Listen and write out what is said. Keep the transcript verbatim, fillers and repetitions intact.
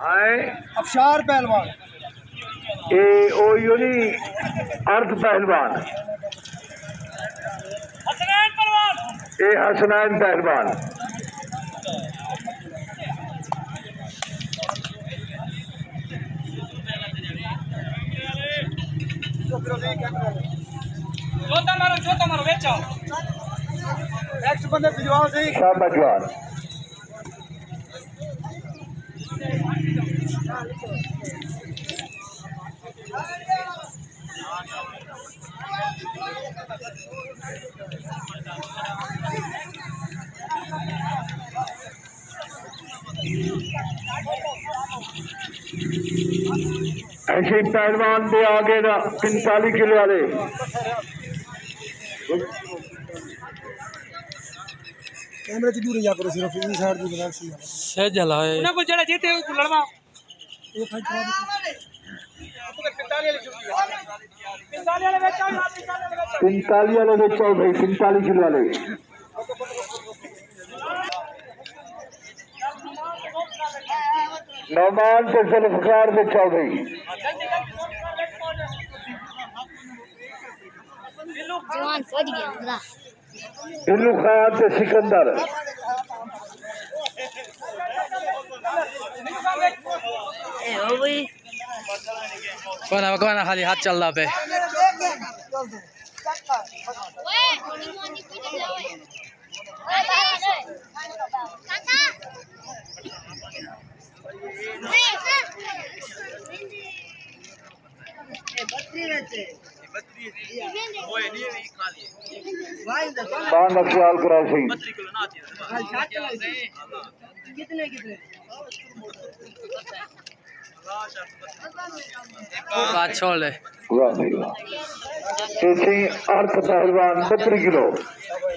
आए अफशार पहलवान ए ओ यूनी अर्ध पहलवान ए हसनैन पहलवान जोता मारो जोता मारो बेचो नेक्स्ट बंदे भिजवाओ सही शाबाश जवान ऐसे पहलवान भी आगे ना पैंतालीस किलो वाले कैमरे से दूर जा करो सिर्फ इन साइड की बना सी से जला है उन्हें को जड़ा जीते को लड़वा ये फाइट करा पैंतालीस वाले बेचो पैंतालीस वाले बेचो भाई पैंतालीस किलो वाले नौमान से जुल्फकार बेचो भाई जवान पहुंच गया खुदा इल्लू खान से सिकंदर ए हो भाई कौन है कौन है खाली हाथ चल रहा पे ओए मोनी पीछे जाओ काका अरे सर ए बत्ती रहते बांध का ख्याल कराओ सही कितने कितने बात छोड़ ले वाह भाई वाह ऐसे ही अर्थ पहलवान बत्तीस किलो